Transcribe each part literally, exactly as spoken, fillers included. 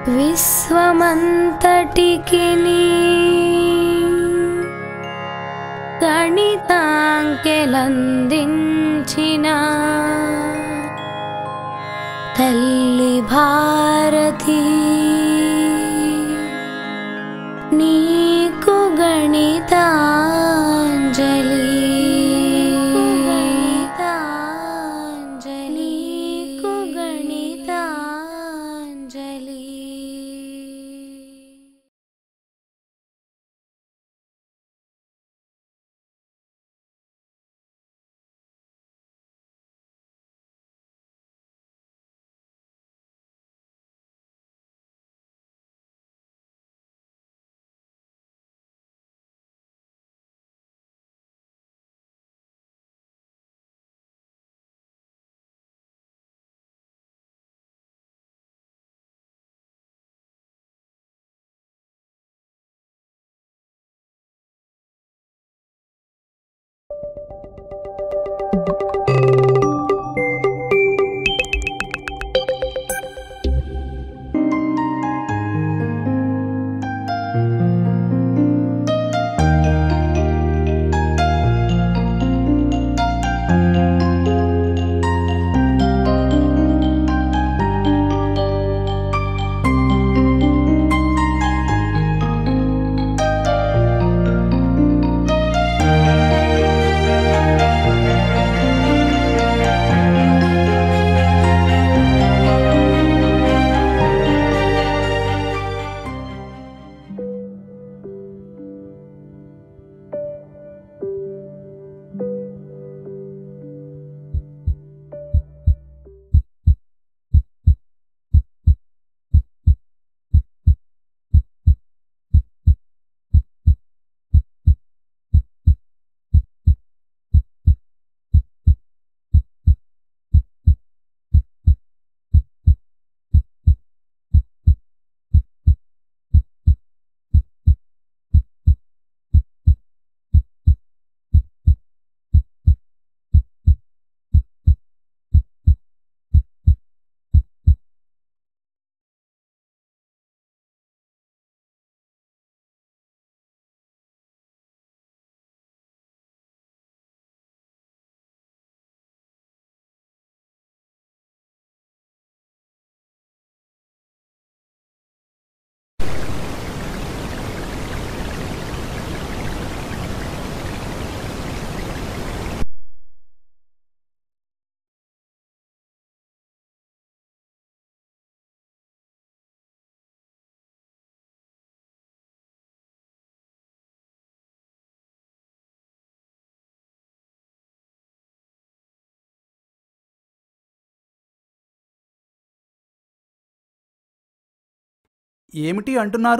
విశ్వమంతటికిని గణితాంకెలందించిన తల్లి భారతి నీకు గణితాంజలి నీకు గణితాంజలి. ఏమిటి అంటున్నారు?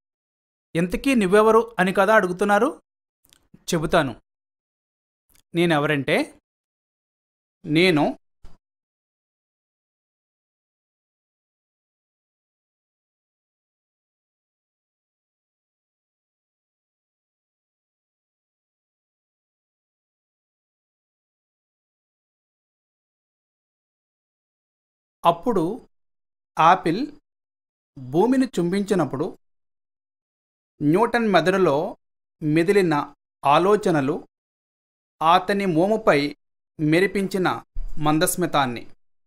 ఎంతకీ నువ్వెవరు అని కదా అడుగుతున్నారు. చెబుతాను. నేనెవరంటే, నేను అప్పుడు ఆపిల్ భూమిని చుంబించినప్పుడు న్యూటన్ మెదడులో మెదిలిన ఆలోచనలు అతని మోముపై మెరిపించిన మందస్మితాన్ని.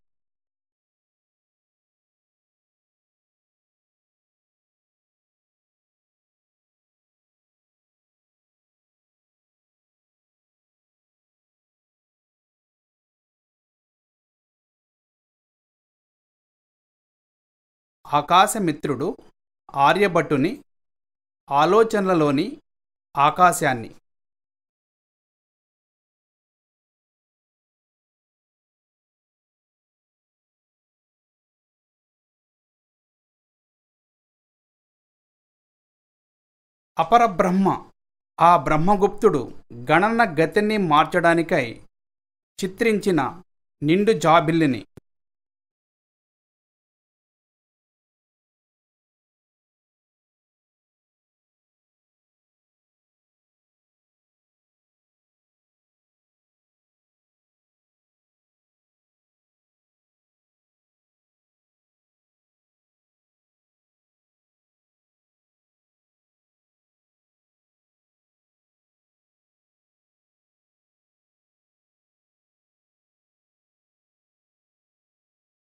ఆకాశమిత్రుడు ఆర్యభట్టుని ఆలోచనలలోని ఆకాశాన్ని. అపరబ్రహ్మ ఆ బ్రహ్మగుప్తుడు గణన గతిని మార్చడానికై చిత్రించిన నిండు జాబిల్లిని.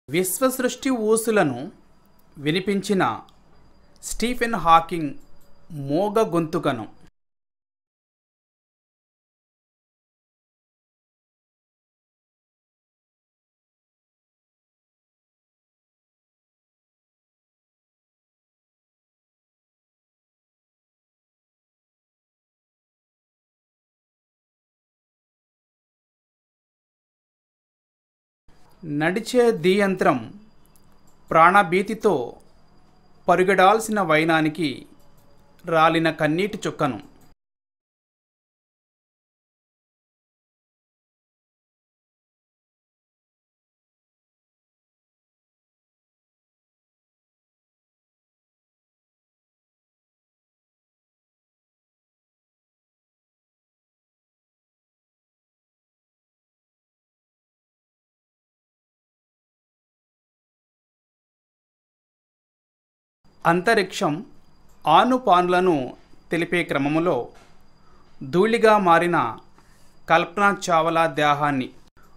విశ్వసృష్టి ఊసులను వినిపించిన స్టీఫెన్ హాకింగ్ మోగ గొంతుకను నడిచే దియంత్రం ప్రాణభీతితో పరుగెడాల్సిన వైనానికి రాలిన కన్నీటి చుక్కను అంతరిక్షం ఆనుపానులను తెలిపే క్రమములో ధూళిగా మారిన కల్పనా చావ్లా దేహాన్ని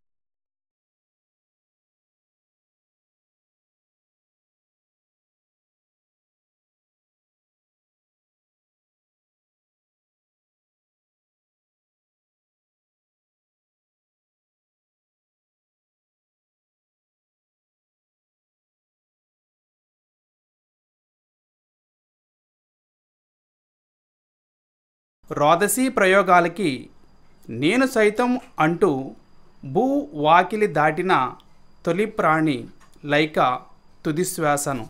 రోదసీ ప్రయోగాలకి నేను సైతం అంటూ భూ వాకిలి దాటిన తొలి ప్రాణి లైక తుదిశ్వాసను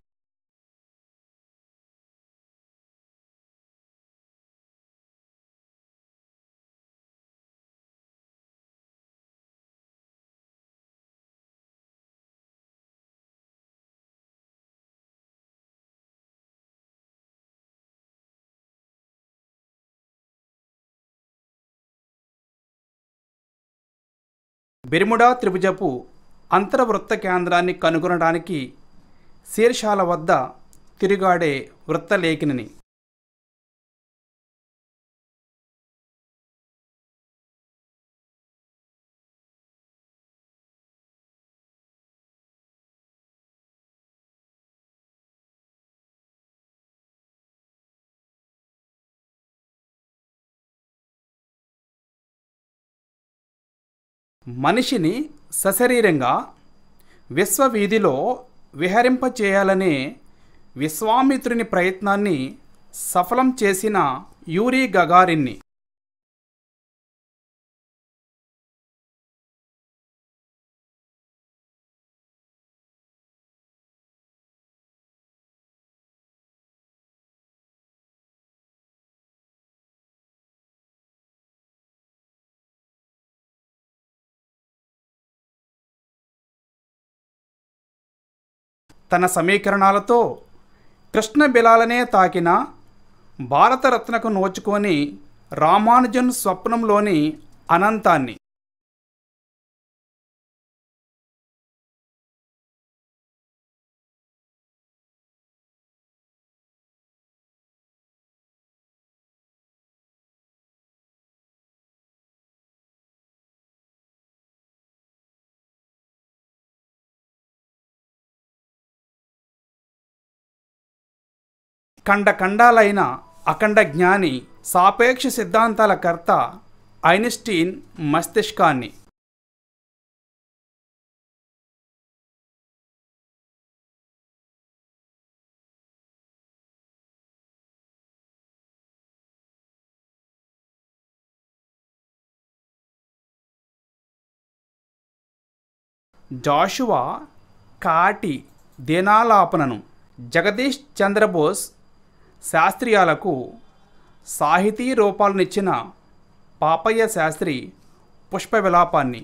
బెర్ముడా త్రిభుజపు అంతర్వృత్త కేంద్రాన్ని కనుగొనడానికి శీర్షాల వద్ద తిరుగాడే వృత్తలేఖిని మనిషిని సశరీరంగా విశ్వవీధిలో విహరింపచేయాలనే విశ్వామిత్రుని ప్రయత్నాన్ని సఫలం చేసిన యూరీ గగారిన్ని తన సమీకరణాలతో కృష్ణ బిలాలనే తాకిన భారతరత్నకు నోచుకొని రామానుజన్ స్వప్నంలోని అనంతాన్ని ఖండ ఖండాలైన అఖండ జ్ఞాని సాపేక్ష సిద్ధాంతాల కర్త ఐన్స్టీన్ మస్తిష్కాన్ని జాషువా కాటి దీనాలాపనను జగదీష్ చంద్రబోస్ శాస్త్రీయాలకు సాహితీ రూపాలనిచ్చిన పాపయ్య శాస్త్రి పుష్ప విలాపాన్ని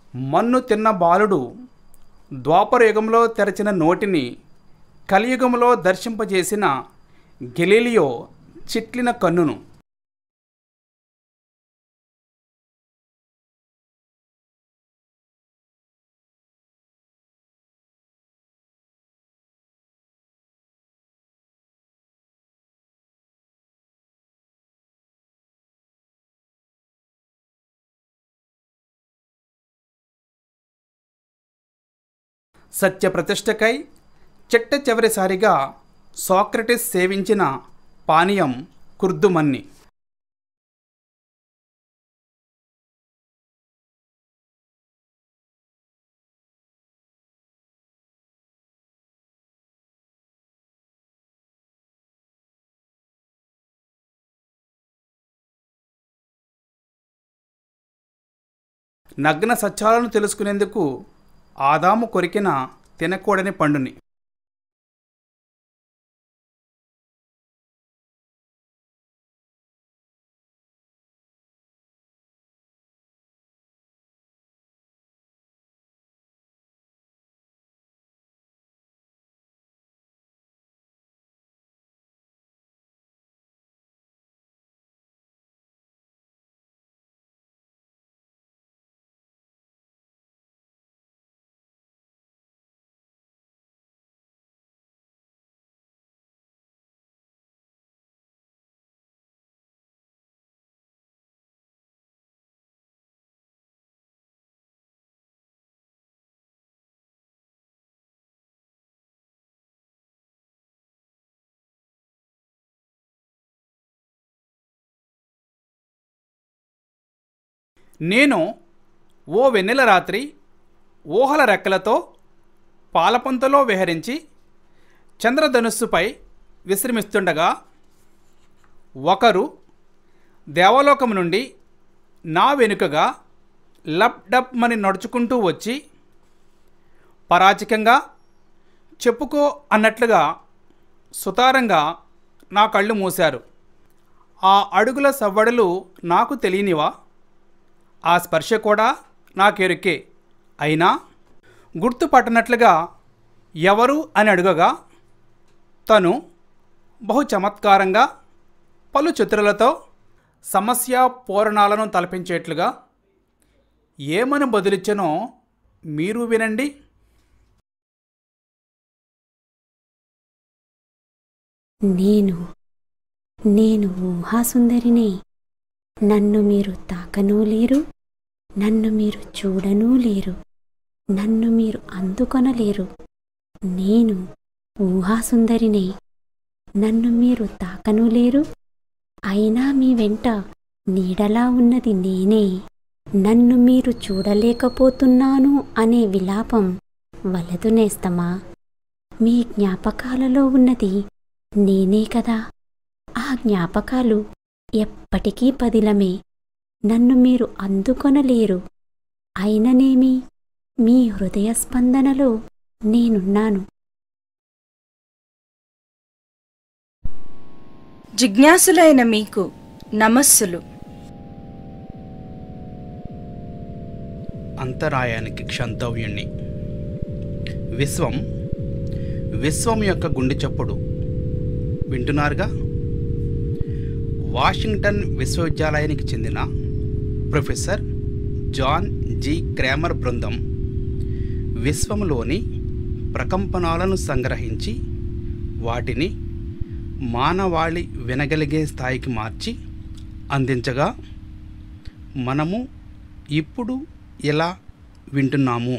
మన్ను తిన్న బాలుడు ద్వాపరయుగంలో తెరచిన నోటిని కలియుగంలో దర్శింపజేసిన గెలీలియో చిట్లిన కన్నును. సత్యప్రతిష్టకై చిట్ట చివరిసారిగా సోక్రటిస్ సేవించిన పానీయం కుర్దుమన్ని. నగ్న సత్యాలను తెలుసుకునేందుకు ఆదాము కొరికిన తినకూడని పండుని. నేను ఓ వెన్నెల రాత్రి ఊహల రెక్కలతో పాలపంతలో విహరించి చంద్రధనుస్సుపై విశ్రమిస్తుండగా ఒకరు దేవలోకం నుండి నా వెనుకగా లప్ డప్ మని నడుచుకుంటూ వచ్చి పరాచికంగా చెప్పుకో అన్నట్లుగా సుతారంగా నా కళ్ళు మూశారు. ఆ అడుగుల సవ్వడులు నాకు తెలియనివా? ఆ స్పర్శ కూడా నాకెరుకే. అయినా గుర్తుపట్టనట్లుగా ఎవరు అని అడుగగా తను బహు చమత్కారంగా పలు చిత్రాలతో సమస్య పూరణాలను తలపించేట్లుగా ఏమని బదులిచ్చనో మీరు వినండి. నేను నేను ఊహాసుందరినే. నన్ను మీరు తాకనూ లేరు, నన్ను మీరు చూడనూ లేరు, నన్ను మీరు అందుకొనలేరు. నేను ఊహాసుందరినే. నన్ను మీరు తాకనూ లేరు, అయినా మీ వెంట నీడలా ఉన్నది నేనే. నన్ను మీరు చూడలేకపోతున్నాను అనే విలాపం వలదు నేస్తమా. మీ జ్ఞాపకాలలో ఉన్నది నేనే కదా. ఆ జ్ఞాపకాలు ఎప్పటికీ పదిలమే. నన్ను మీరు అందుకొనలేరు, అయిననేమి మీ హృదయ స్పందనలో నేనున్నాను. జిజ్ఞాసులైన మీకు నమస్సులు. అంతరాయానికి క్షంతవ్యుణ్ణి. విశ్వం విశ్వం యొక్క గుండె చప్పుడు వింటున్నారుగా. వాషింగ్టన్ విశ్వవిద్యాలయానికి చెందిన ప్రొఫెసర్ జాన్ జి క్రామర్ బృందం విశ్వంలోని ప్రకంపనాలను సంగ్రహించి వాటిని మానవాళి వినగలిగే స్థాయికి మార్చి అందించగా మనము ఇప్పుడు ఇలా వింటున్నాము.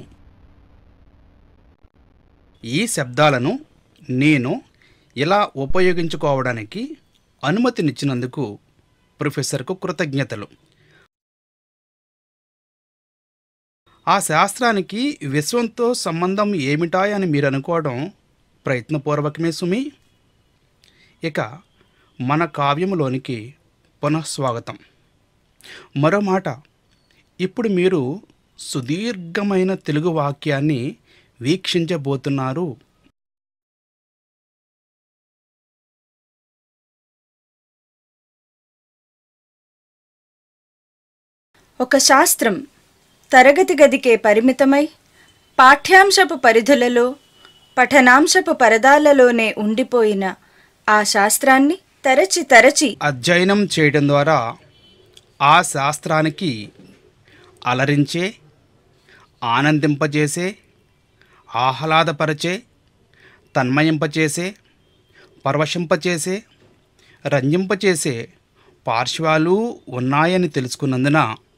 ఈ శబ్దాలను నేను ఇలా ఉపయోగించుకోవడానికి అనుమతినిచ్చినందుకు ప్రొఫెసర్కు కృతజ్ఞతలు. ఆ శాస్త్రానికి విశ్వంతో సంబంధం ఏమిటా అని మీరు అనుకోవడం ప్రయత్నపూర్వకమే సుమి. ఇక మన కావ్యములోనికి పునఃస్వాగతం. మరో మాట, ఇప్పుడు మీరు సుదీర్ఘమైన తెలుగు వాక్యాన్ని వీక్షించబోతున్నారు. ఒక శాస్త్రం తరగతి గదికే పరిమితమై పాఠ్యాంశపు పరిధులలో పఠనాంశపు పరదాలలోనే ఉండిపోయిన ఆ శాస్త్రాన్ని తరచి తరచి అధ్యయనం చేయడం ద్వారా ఆ శాస్త్రానికి అలరించే, ఆనందింపజేసే, ఆహ్లాదపరచే, తన్మయింపచేసే, పరవశింపచేసే, రంజింపచేసే పార్శ్వాలు ఉన్నాయని తెలుసుకున్నందున